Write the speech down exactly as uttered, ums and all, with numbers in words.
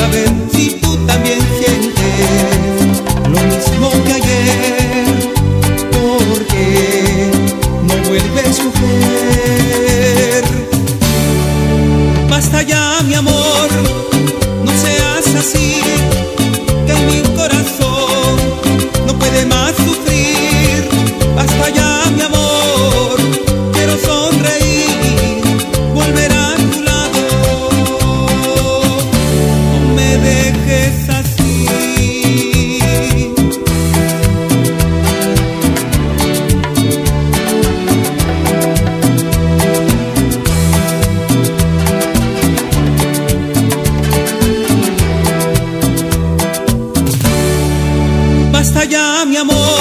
saber si tú también sientes lo mismo que ayer, porque no vuelves mujer. Basta ya, mi amor, no seas así, que mi corazón no puede más sufrir. Basta ya, mi amor, quiero sonreír, volver a tu lado, no me dejes así. Basta ya, mi amor,